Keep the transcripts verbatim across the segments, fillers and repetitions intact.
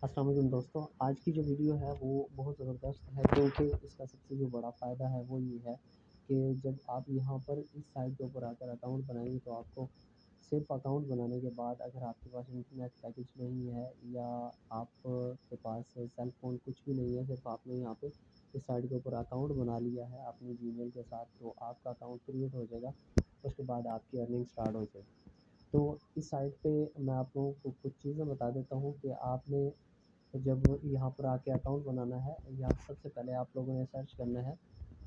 अस्सलाम वालेकुम दोस्तों, आज की जो वीडियो है वो बहुत ज़बरदस्त है क्योंकि इसका सबसे जो बड़ा फ़ायदा है वो ये है कि जब आप यहाँ पर इस साइट के ऊपर आकर अकाउंट बनाएंगे तो आपको सिर्फ अकाउंट बनाने के बाद अगर आपके पास इंटरनेट पैकेज नहीं है या आपके पास सेल फ़ोन कुछ भी नहीं है, सिर्फ आपने यहाँ पे इस साइट के ऊपर अकाउंट बना लिया है अपनी जीमेल के साथ, तो आपका अकाउंट क्रिएट हो जाएगा। उसके बाद आपकी अर्निंग स्टार्ट हो जाएगी। तो इस साइट पे मैं आप लोगों को कुछ चीज़ें बता देता हूँ कि आपने जब यहाँ पर आके अकाउंट बनाना है, यहाँ सबसे पहले आप लोगों ने सर्च करना है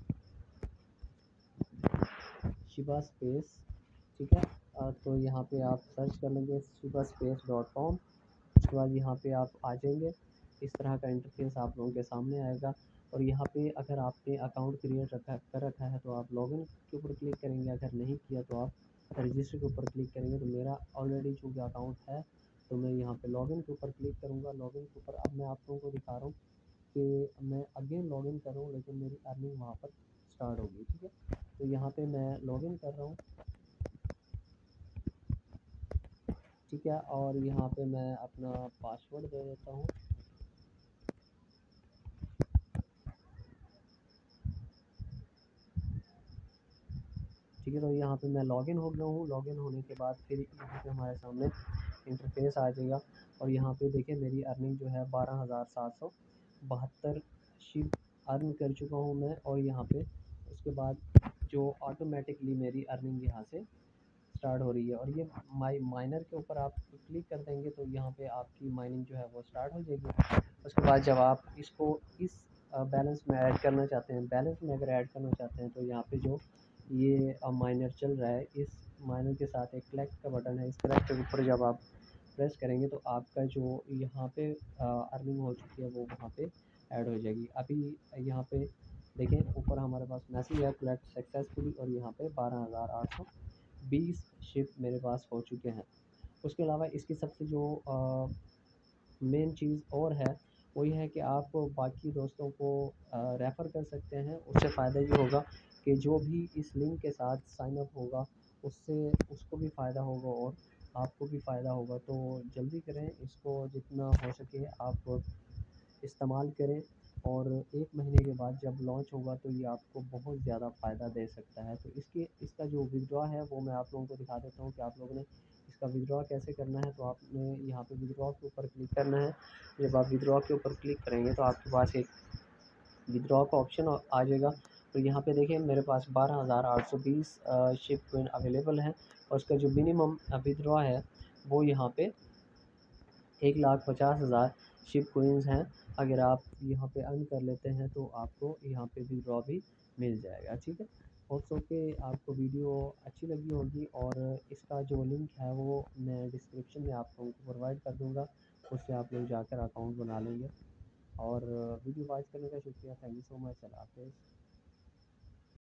शिबा स्पेस। ठीक है, अ, तो यहाँ पे आप सर्च कर लेंगे शिबा स्पेस डॉट कॉम। उसके बाद यहाँ पे आप आ जाएंगे, इस तरह का इंटरफेस आप लोगों के सामने आएगा। और यहाँ पे अगर आपने अकाउंट क्रिएट रखा कर रखा है तो आप लॉगिन के ऊपर क्लिक करेंगे, अगर नहीं किया तो आप रजिस्टर के ऊपर क्लिक करेंगे। तो मेरा ऑलरेडी चूँकि अकाउंट है तो मैं यहाँ पे लॉगिन के ऊपर क्लिक करूँगा। लॉगिन के ऊपर अब मैं आप लोगों को दिखा रहा हूँ कि मैं अगेन लॉगिन कर रहा हूँ, लेकिन मेरी अर्निंग वहाँ पर स्टार्ट होगी। ठीक है, तो यहाँ पे मैं लॉगिन कर रहा हूँ। ठीक है, और यहाँ पे मैं अपना पासवर्ड दे देता हूँ। ठीक है, तो यहाँ पे मैं लॉगिन हो गया हूँ। लॉगिन होने के बाद फिर यहाँ पे हमारे सामने इंटरफेस आ जाएगा और यहाँ पे देखिए मेरी अर्निंग जो है बारह हज़ार सात सौ बहत्तर शिप अर्न कर चुका हूँ मैं। और यहाँ पे उसके बाद जो ऑटोमेटिकली मेरी अर्निंग यहाँ से स्टार्ट हो रही है और ये माई माइनर के ऊपर आप क्लिक कर देंगे तो यहाँ पे आपकी माइनिंग जो है वो स्टार्ट हो जाएगी। उसके बाद जब आप इसको इस बैलेंस में ऐड करना चाहते हैं, बैलेंस में अगर ऐड करना चाहते हैं तो यहाँ पे जो ये माइनर चल रहा है, इस माइनर के साथ एक कलेक्ट का बटन है। इस कलेक्ट के ऊपर जब आप प्रेस करेंगे तो आपका जो यहाँ पे अर्निंग हो चुकी है वो वहाँ पे ऐड हो जाएगी। अभी यहाँ पे देखें ऊपर हमारे पास मैसेज है कलेक्ट सक्सेसफुली और यहाँ पे बारह हज़ार आठ सौ बीस शिप मेरे पास हो चुके हैं। उसके अलावा इसकी सबसे जो मेन चीज़ और है वो ये है कि आप बाकी दोस्तों को रेफ़र कर सकते हैं। उससे फ़ायदा ये होगा कि जो भी इस लिंक के साथ साइन अप होगा उससे उसको भी फ़ायदा होगा और आपको भी फ़ायदा होगा। तो जल्दी करें, इसको जितना हो सके आप इस्तेमाल करें और एक महीने के बाद जब लॉन्च होगा तो ये आपको बहुत ज़्यादा फ़ायदा दे सकता है। तो इसके इसका जो विथड्रॉ है वो मैं आप लोगों को दिखा देता हूँ कि आप लोगों ने इसका विथड्रॉ कैसे करना है। तो आपने यहाँ पे विथड्रॉ के ऊपर क्लिक करना है। जब आप विथड्रॉ के ऊपर क्लिक करेंगे तो आपके पास एक विथड्रॉ का ऑप्शन आ जाएगा। तो यहाँ पे देखिए मेरे पास बारह हज़ार आठ सौ बीस शिप कॉइन अवेलेबल हैं और उसका जो मिनिमम विथड्रॉ है वो यहाँ पे एक लाख पचास हज़ार शिप कोइंस हैं। अगर आप यहाँ पे अर्न कर लेते हैं तो आपको यहाँ पे विथड्रॉ भी मिल जाएगा। ठीक है, होप सो के आपको वीडियो अच्छी लगी होगी और इसका जो लिंक है वो मैं डिस्क्रिप्शन में आप लोगों को प्रोवाइड कर दूँगा, उससे आप लोग जाकर अकाउंट बना लेंगे। और वीडियो वॉच करने का शुक्रिया। Thank you so much. अल्लाह हाफ़िज़।